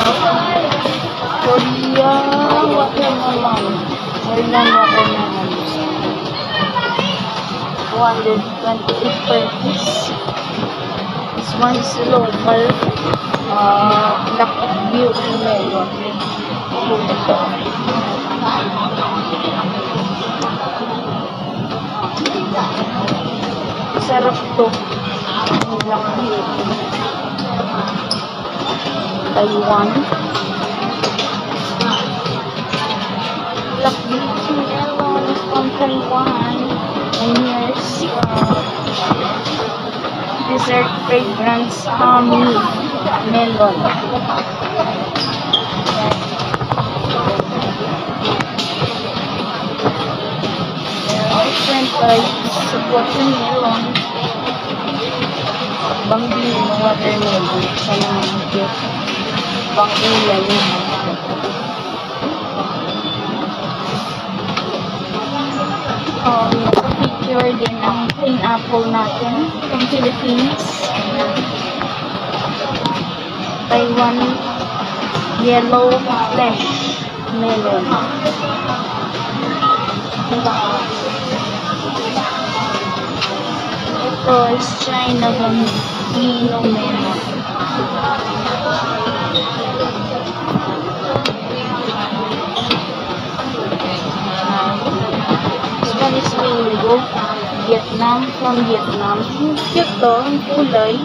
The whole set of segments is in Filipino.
Korea watermelon. Korean watermelon. 228 per piece. This one is local. Black beauty melon. Ito. Sarap to. Black beauty. Taiwan. Black beauty melon is from Taiwan. And here's dessert fragrance honey melon. Different types of watermelon. Bangin ng watermelon. Sa mga bangin lang yun. Picture din ang pineapple natin from Philippines. Taiwan yellow flesh melon. Ito is China Bambino melon. This one is mango. Vietnam, from Vietnam. Cute to, ang kulay.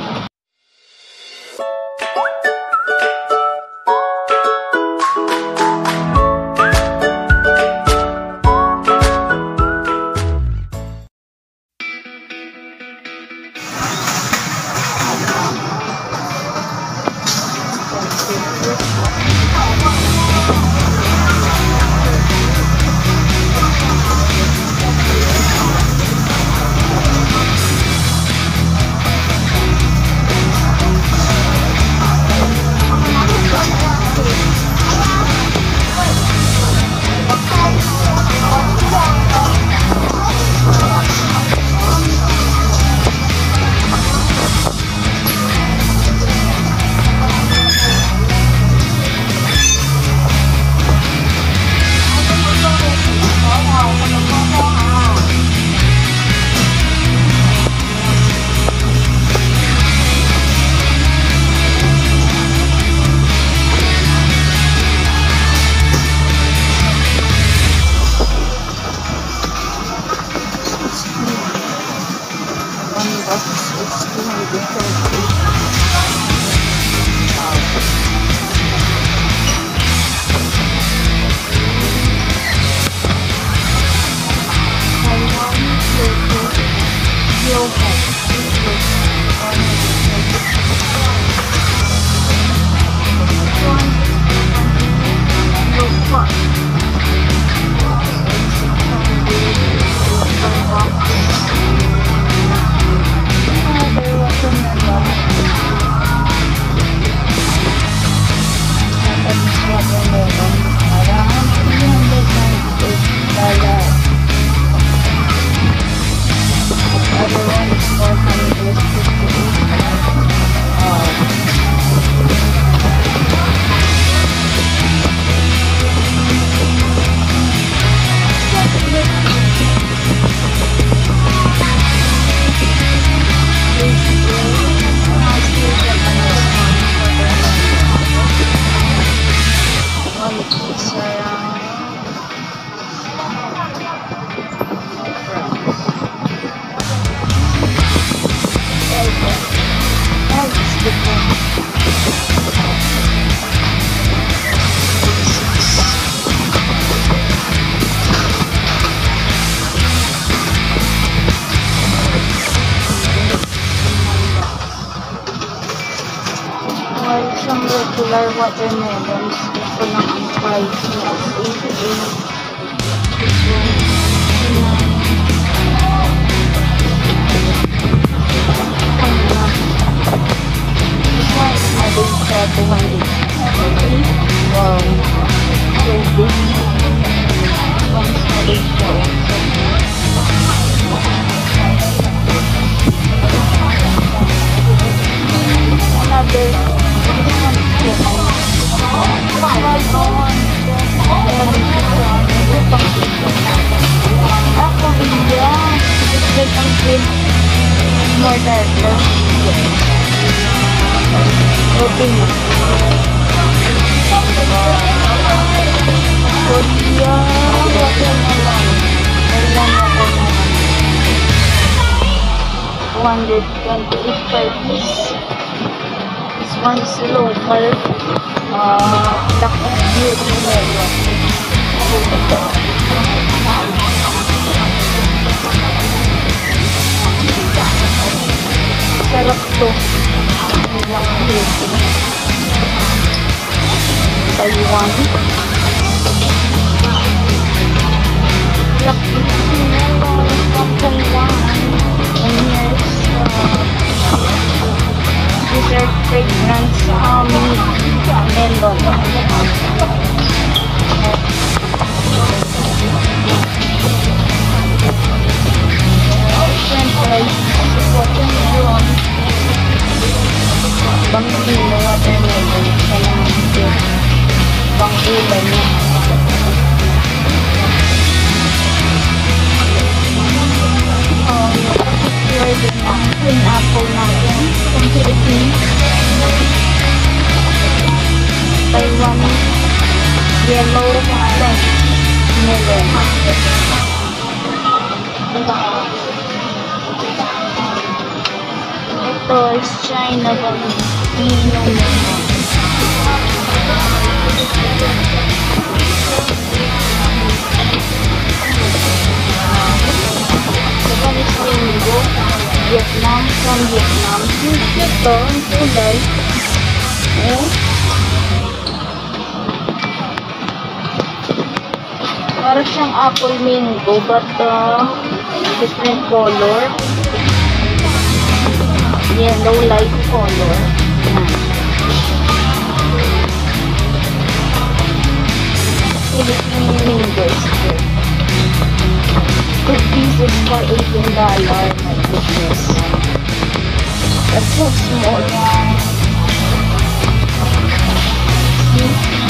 Isang regular watermelons. Ito lang ang price niya is 88. This one is adding sa 200. Wow. So big. This one is adding sa another. This one is with more darker. Okay na. Korea, watermelon. Ayan, watermelon. 228 per piece. This one is local. Black beauty melon. Sarap to. Black beauty. Taiwan. Black beauty melon from Taiwan. And here's dessert fragrance melon. French fries, watermelon, bangkilo, watermelon, kalamansi, bangkilo niya. Particular din ang green apple natin from Philippines. Taiwan yellow flesh melon. Ito is China Bambino melon. Japanese mango, Vietnam from Vietnam. Ito, ang kulay. Para siyang apple mango but different color. Yellow light color. Philippine mangoes here. 2 pieces for $18. My goodness. That's so small. See?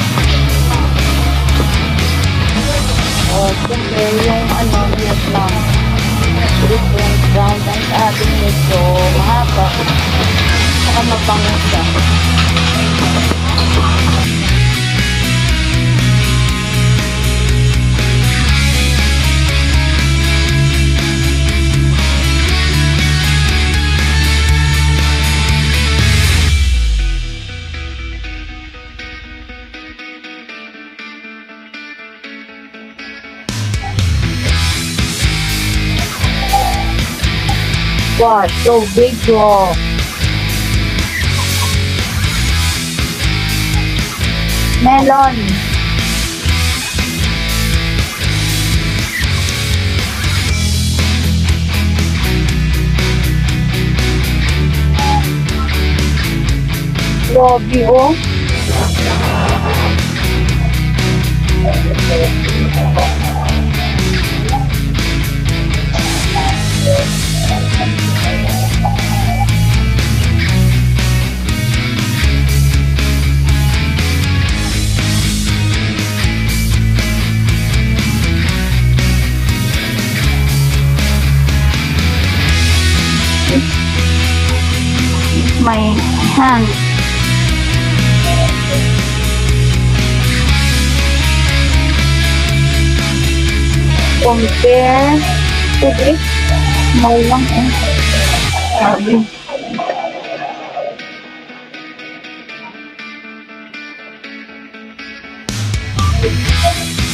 Compare yung Vietnam. Different brand ang sa ating medyo mahaba. Saka mabango siya. Wow, so big bro. Melon. Grabe oh. My hand. Compare to this small lang Sabi.